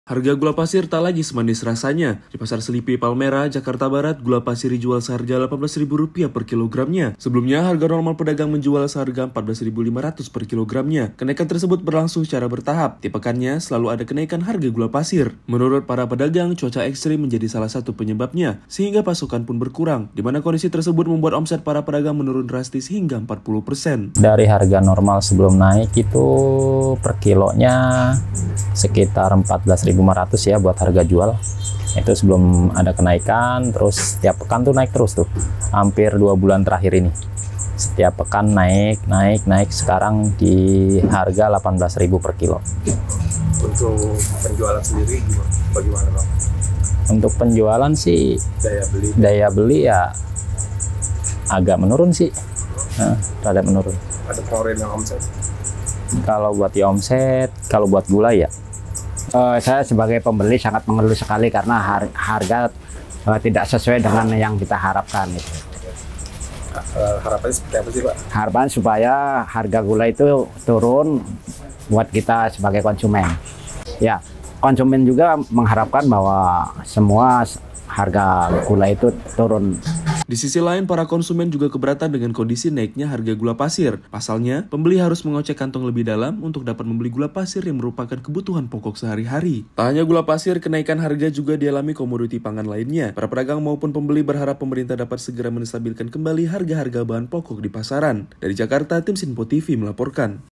Harga gula pasir tak lagi semanis rasanya. Di Pasar Selipi Palmerah, Jakarta Barat, gula pasir dijual seharga Rp18.000 per kilogramnya. Sebelumnya, harga normal pedagang menjual seharga Rp14.500 per kilogramnya. Kenaikan tersebut berlangsung secara bertahap. Di pekannya, selalu ada kenaikan harga gula pasir. Menurut para pedagang, cuaca ekstrim menjadi salah satu penyebabnya, sehingga pasokan pun berkurang, di mana kondisi tersebut membuat omset para pedagang menurun drastis hingga 40%. Dari harga normal sebelum naik itu per kilonya sekitar 14.500 ya buat harga jual. Itu sebelum ada kenaikan, terus setiap pekan tuh naik terus tuh. Hampir 2 bulan terakhir ini. Setiap pekan naik. Sekarang di harga 18.000 per kilo. Untuk penjualan sendiri bagaimana Bang? Untuk penjualan sih daya beli ya agak menurun sih. Rada menurun. Ada pengaruh yang omset? Kalau buat di omset, kalau buat gula ya. Saya sebagai pembeli sangat mengeluh sekali karena harga tidak sesuai dengan yang kita harapkan. Harapannya seperti apa sih Pak? Harapan supaya harga gula itu turun buat kita sebagai konsumen. Ya, konsumen juga mengharapkan bahwa semua harga gula itu turun. Di sisi lain, para konsumen juga keberatan dengan kondisi naiknya harga gula pasir. Pasalnya, pembeli harus mengocek kantong lebih dalam untuk dapat membeli gula pasir yang merupakan kebutuhan pokok sehari-hari. Tak hanya gula pasir, kenaikan harga juga dialami komoditi pangan lainnya. Para pedagang maupun pembeli berharap pemerintah dapat segera menstabilkan kembali harga-harga bahan pokok di pasaran. Dari Jakarta, tim Sinpo TV melaporkan.